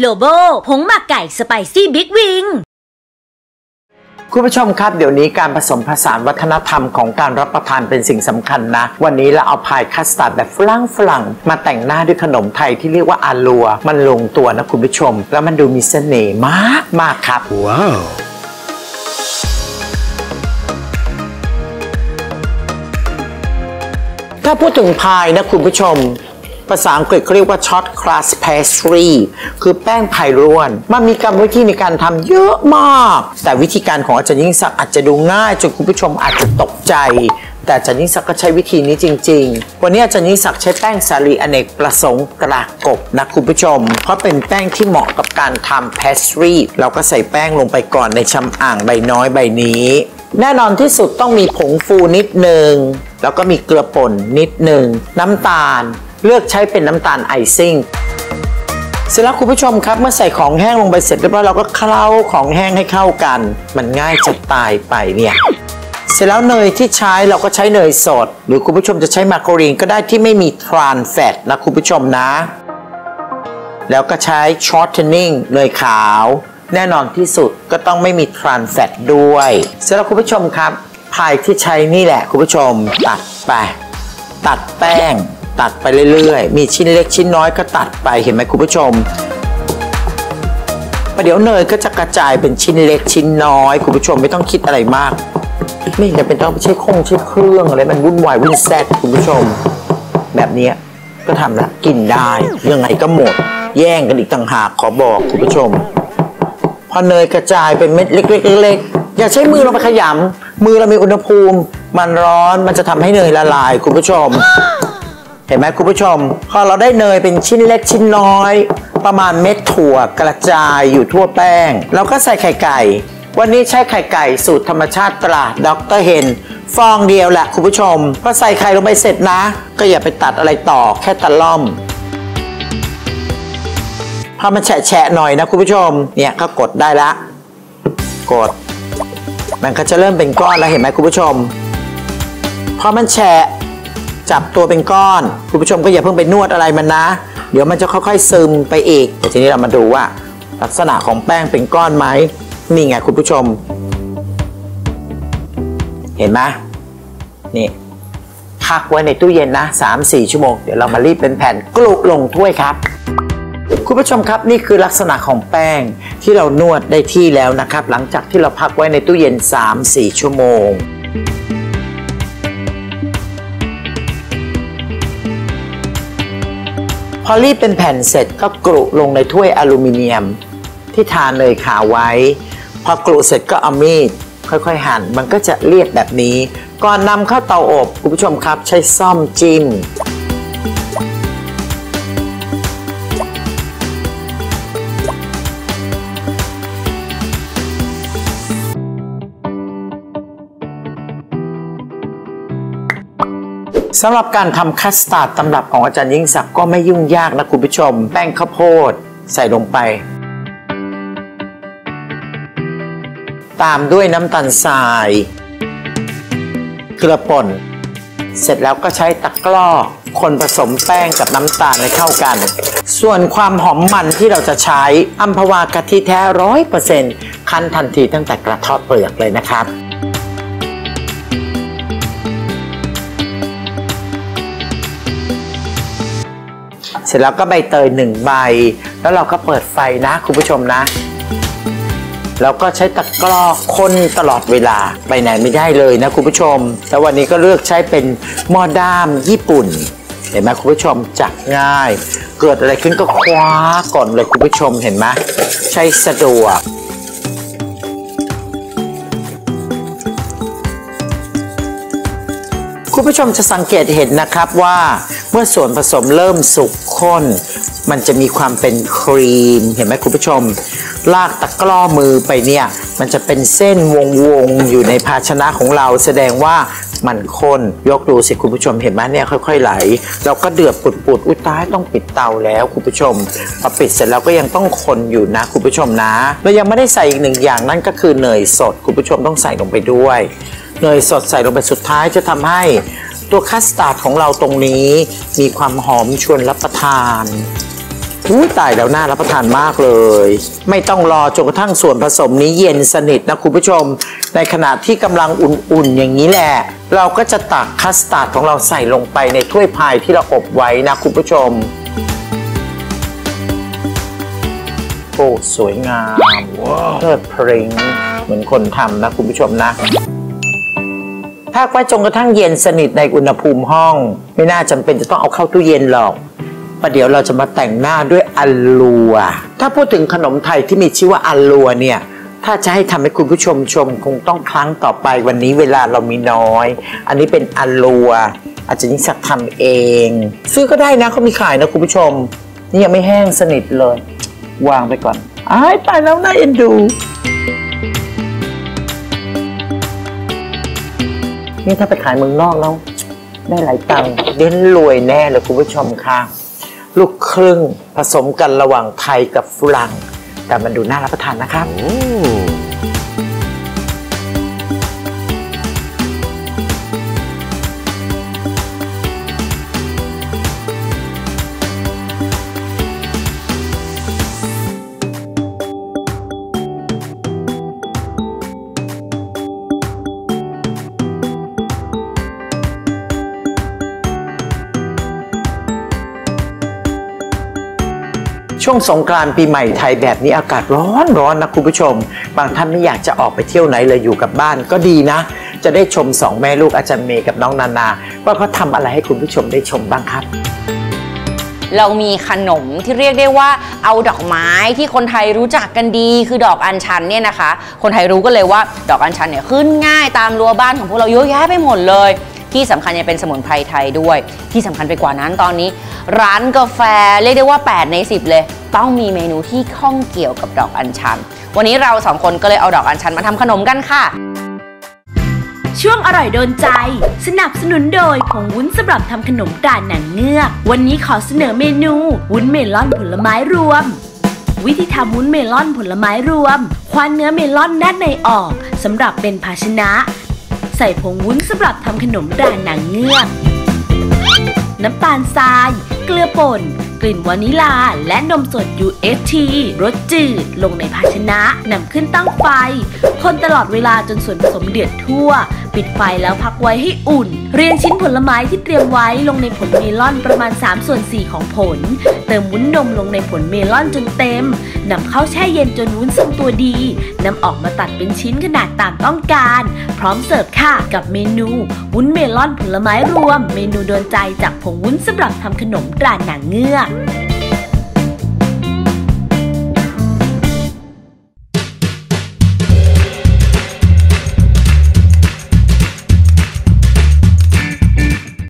โลโบผงหมักไก่สไปซี่บิ๊กวิงคุณผู้ชมครับเดี๋ยวนี้การผสมผสานวัฒนธรรมของการรับประทานเป็นสิ่งสำคัญนะวันนี้เราเอาพายคัสตาร์ดแบบฝรั่งมาแต่งหน้าด้วยขนมไทยที่เรียกว่าอาลัวมันลงตัวนะคุณผู้ชมแล้วมันดูมีเสน่ห์มากครับว้าวถ้าพูดถึงพายนะคุณผู้ชมภาษาอังกฤษเขาเรียกว่าช็อตคลาสเพสทรีคือแป้งพายร่วนมันมีกรรมวิธีในการทำเยอะมากแต่วิธีการของอาจารย์ยิ่งศักดิ์อาจจะดูง่ายจนคุณผู้ชมอาจจะตกใจแต่อาจารย์ยิ่งศักดิ์ก็ใช้วิธีนี้จริงๆวันนี้อาจารย์ยิ่งศักดิ์ใช้แป้งสาลีอเนกประสงค์ตรากบนะคุณผู้ชมเพราะเป็นแป้งที่เหมาะกับการทำเพสทรีเราก็ใส่แป้งลงไปก่อนในชำอ่างใบน้อยใบนี้แน่นอนที่สุดต้องมีผงฟูนิดนึงแล้วก็มีเกลือป่นนิดนึงน้ำตาลเลือกใช้เป็นน้ำตาลไอซิ่งเสร็จแล้วคุณผู้ชมครับเมื่อใส่ของแห้งลงไปเสร็จเรียบร้อยเราก็เคล้าของแห้งให้เข้ากันมันง่ายจะตายไปเนี่ยเสร็จแล้วเนยที่ใช้เราก็ใช้เนยสดหรือคุณผู้ชมจะใช้มาการีนก็ได้ที่ไม่มีทรานแฟตนะคุณผู้ชมนะแล้วก็ใช้ช็อตเทนนิ่งเนยขาวแน่นอนที่สุดก็ต้องไม่มีทรานแฟตด้วยเสร็จแล้วคุณผู้ชมครับพายที่ใช้นี่แหละคุณผู้ชมตัดแป้งตัดไปเรื่อยๆมีชิ้นเล็กชิ้นน้อยก็ตัดไปเห็นไหมคุณผู้ชมประเดี๋ยวเนยก็จะกระจายเป็นชิ้นเล็กชิ้นน้อยคุณผู้ชมไม่ต้องคิดอะไรมากไม่จำเป็นต้องใช้เครื่องอะไรมันวุ่นวายวุ่นแซ่บคุณผู้ชมแบบนี้ก็ทำละกินได้ยังไงก็หมดแย่งกันอีกต่างหากขอบอกคุณผู้ชมพอเนยกระจายเป็นเม็ดเล็กๆอย่าใช้มือเราไปขยำมือเรามีอุณหภูมิมันร้อนมันจะทำให้เนยละลายคุณผู้ชมเห็นไหมคุณผู้ชมพอเราได้เนยเป็นชิ้นเล็กชิ้นน้อยประมาณเม็ดถั่วกระจายอยู่ทั่วแป้งเราก็ใส่ไข่ไก่วันนี้ใช้ไข่ไก่สูตรธรรมชาติตราดร.เฮนฟองเดียวแหละคุณผู้ชมพอใส่ไข่ลงไปเสร็จนะก็อย่าไปตัดอะไรต่อแค่ตะล่อมพอมันแฉะหน่อยนะคุณผู้ชมเนี่ยก็กดได้ละกดมันก็จะเริ่มเป็นก้อนแล้วเห็นไหมคุณผู้ชมพอมันแฉะจับตัวเป็นก้อนคุณผู้ชมก็อย่าเพิ่งไปนวดอะไรมันนะเดี๋ยวมันจะค่อยๆซึมไปอีกแต่ทีนี้เรามาดูว่าลักษณะของแป้งเป็นก้อนไหมนี่ไงคุณผู้ชมเห็นไหมนี่พักไว้ในตู้เย็นนะ 3-4 ชั่วโมงเดี๋ยวเรามารีบเป็นแผ่นกลุลงถ้วยครับคุณผู้ชมครับนี่คือลักษณะของแป้งที่เรานวดได้ที่แล้วนะครับหลังจากที่เราพักไว้ในตู้เย็น 3-4 ชั่วโมงพอรีบเป็นแผ่นเสร็จก็กลุลงในถ้วยอลูมิเนียมที่ทาเนยขาวไว้พอกลุเสร็จก็เอามีดค่อยๆหั่นมันก็จะเรียบแบบนี้ก่อนนำเข้าเตาอบคุณผู้ชมครับใช้ซ่อมจิ้มสำหรับการทำคัสตาร์ดตำรับของอาจารย์ยิ่งศักดิ์ก็ไม่ยุ่งยากนะคุณผู้ชมแป้งข้าวโพดใส่ลงไปตามด้วยน้ำตาลทรายเกลือป่นเสร็จแล้วก็ใช้ตะกร้อคนผสมแป้งกับน้ำตาลให้เข้ากันส่วนความหอมมันที่เราจะใช้อัมพวากะทิแท้ 100% คั้นทันทีตั้งแต่กระทอดเปลือกเลยนะครับเสร็จแล้วก็ใบเตย1 ใบแล้วเราก็เปิดไฟนะคุณผู้ชมนะแล้วก็ใช้ตะกร้อคนตลอดเวลาไปไหนไม่ได้เลยนะคุณผู้ชมแล้ววันนี้ก็เลือกใช้เป็นหม้อด้ามญี่ปุ่นเห็นไหมคุณผู้ชมจับง่ายเกิดอะไรขึ้นก็คว้าก่อนเลยคุณผู้ชมเห็นไหมใช้สะดวกคุณผู้ชมจะสังเกตเห็นนะครับว่าเมื่อส่วนผสมเริ่มสุกข้นมันจะมีความเป็นครีมเห็นไหมคุณผู้ชมลากตะกร้อมือไปเนี่ยมันจะเป็นเส้นวงอยู่ในภาชนะของเราแสดงว่ามันข้นยกดูสิคุณผู้ชมเห็นไหมเนี่ยค่อยๆไหลเราก็เดือดปุดๆอุ้ยตายต้องปิดเตาแล้วคุณผู้ชมพอปิดเสร็จแล้วก็ยังต้องคนอยู่นะคุณผู้ชมนะเรายังไม่ได้ใส่อีก1 อย่างนั่นก็คือเนยสดคุณผู้ชมต้องใส่ลงไปด้วยเนยสดใส่ลงไปสุดท้ายจะทำให้ตัวคัสตาร์ดของเราตรงนี้มีความหอมชวนรับประทานตายแล้วน่ารับประทานมากเลยไม่ต้องรอจนกระทั่งส่วนผสมนี้เย็นสนิทนะคุณผู้ชมในขณะที่กำลังอุ่นๆอย่างนี้แหละเราก็จะตักคัสตาร์ดของเราใส่ลงไปในถ้วยพายที่เราอบไว้นะคุณผู้ชมโอ้สวยงามเพลิดเพลินเหมือนคนทำนะคุณผู้ชมนะพักไว้จนกระทั่งเย็นสนิทในอุณหภูมิห้องไม่น่าจำเป็นจะต้องเอาเข้าตู้เย็นหรอกประเดี๋ยวเราจะมาแต่งหน้าด้วยอัลลัวถ้าพูดถึงขนมไทยที่มีชื่อว่าอัลลัวเนี่ยถ้าจะให้ทำให้คุณผู้ชมชมคงต้องครั้งต่อไปวันนี้เวลาเรามีน้อยอันนี้เป็นอัลลัวอาจจะยิ่งสักทำเองซื้อก็ได้นะเขามีขายนะคุณผู้ชมนี่ยังไม่แห้งสนิทเลยวางไปก่อนตายแล้วน่าเอ็นดูนี่ถ้าไปขายเมืองนอกแล้วได้หลายตังค์เด่นรวยแน่เลยคุณผู้ชมค่ะลูกครึ่งผสมกันระหว่างไทยกับฝรั่งแต่มันดูน่ารับประทานนะครับช่วงสงกรานต์ปีใหม่ไทยแบบนี้อากาศร้อนนะคุณผู้ชมบางท่านไม่อยากจะออกไปเที่ยวไหนเลยอยู่กับบ้านก็ดีนะจะได้ชมสองแม่ลูกอาจารย์เมย์กับน้องนานาว่าเขาทำอะไรให้คุณผู้ชมได้ชมบ้างครับเรามีขนมที่เรียกได้ว่าเอาดอกไม้ที่คนไทยรู้จักกันดีคือดอกอัญชันเนี่ยนะคะคนไทยรู้กันเลยว่าดอกอัญชันเนี่ยขึ้นง่ายตามรั้วบ้านของพวกเราเยอะแยะไปหมดเลยที่สำคัญยังเป็นสมุนไพรไทยด้วยที่สำคัญไปกว่านั้นตอนนี้ร้านกาแฟเรียกได้ว่า8 ใน 10เลยต้องมีเมนูที่ข้องเกี่ยวกับดอกอัญชันวันนี้เรา2 คนก็เลยเอาดอกอัญชันมาทำขนมกันค่ะช่วงอร่อยโดนใจสนับสนุนโดยผงวุ้นสำหรับทำขนมตราหนังเงือกวันนี้ขอเสนอเมนูวุ้นเมลอนผลไม้รวมวิธีทำวุ้นเมลอนผลไม้รวมควานเนื้อเมลอนด้านในออกสำหรับเป็นภาชนะใส่ผงวุ้นสำหรับทำขนมตราหนังเงือกน้ำตาลทรายเกลือป่นกลิ่นวานิลาและนมสด UHT รสจืดลงในภาชนะนำขึ้นตั้งไฟคนตลอดเวลาจนส่วนผสมเดือดทั่วปิดไฟแล้วพักไว้ให้อุ่นเรียงชิ้นผลไม้ที่เตรียมไว้ลงในผลเมลอนประมาณ3/4ของผลเติมวุ้นนมลงในผลเมลอนจนเต็มนำเข้าแช่เย็นจนวุ้นทรงตัวดีนำออกมาตัดเป็นชิ้นขนาดตามต้องการพร้อมเสิร์ฟค่ะกับเมนูวุ้นเมลอนผลไม้รวมเมนูโดนใจจากผงวุ้นสำหรับทำขนมตราหนังเงือก